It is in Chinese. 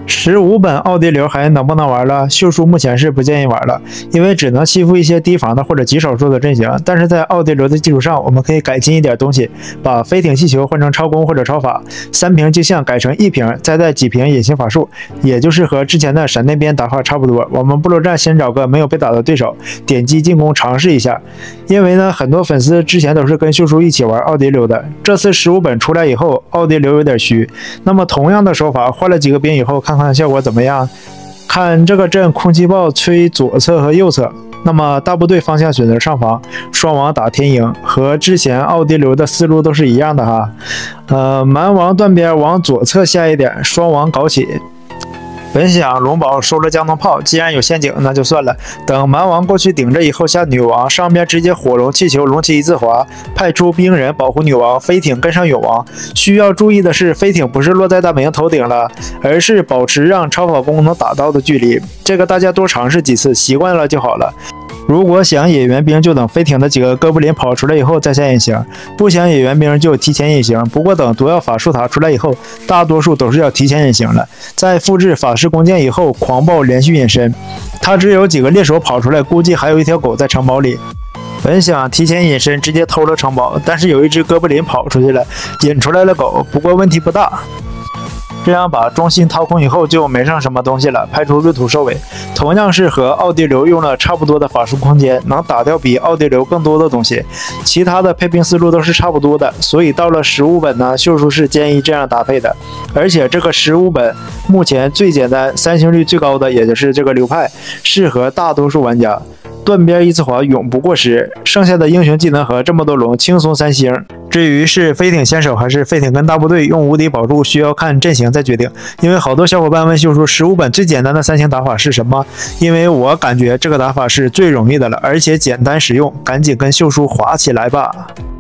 15本奥迪流还能不能玩了？秀叔目前是不建议玩了，因为只能欺负一些提防的或者极少数的阵型。但是在奥迪流的基础上，我们可以改进一点东西，把飞艇气球换成超攻或者超法，3瓶镜像改成1瓶，再带几瓶隐形法术，也就是和之前的闪电鞭打法差不多。我们部落战先找个没有被打的对手，点击进攻尝试一下。因为呢，很多粉丝之前都是跟秀叔一起玩奥迪流的，这次15本出来以后，奥迪流有点虚。那么同样的手法，换了几个兵以后，看看效果怎么样？看这个阵，空气炮吹左侧和右侧。那么大部队方向选择上方，双王打天鹰，和之前奥迪流的思路都是一样的哈。蛮王断边往左侧下一点，双王搞起。本想龙宝收了江东炮，既然有陷阱，那就算了。等蛮王过去顶着以后下女王，上边直接火龙气球，龙气一字滑，派出兵人保护女王，飞艇跟上永王。需要注意的是，飞艇不是落在大明头顶了，而是保持让超法弓能打到的距离。这个大家多尝试几次，习惯了就好了。如果想野援兵，就等飞艇的几个哥布林跑出来以后再下隐形；不想野援兵就提前隐形。不过等毒药法术塔出来以后，大多数都是要提前隐形了。在复制法师弓箭以后，狂暴连续隐身。他只有几个猎手跑出来，估计还有一条狗在城堡里。本想提前隐身，直接偷了城堡，但是有一只哥布林跑出去了，引出来了狗，不过问题不大。这样把中心掏空以后就没剩什么东西了，派出闰土收尾。同样是和奥迪流用了差不多的法术空间，能打掉比奥迪流更多的东西。其他的配兵思路都是差不多的，所以到了15本呢，秀叔是建议这样搭配的。而且这个15本目前最简单、3星率最高的，也就是这个流派，适合大多数玩家。断边一次滑永不过时，剩下的英雄技能和这么多龙轻松3星。至于是飞艇先手还是飞艇跟大部队用无敌保住，需要看阵型再决定。因为好多小伙伴问秀叔15本最简单的3星打法是什么？因为我感觉这个打法是最容易的了，而且简单实用，赶紧跟秀叔滑起来吧。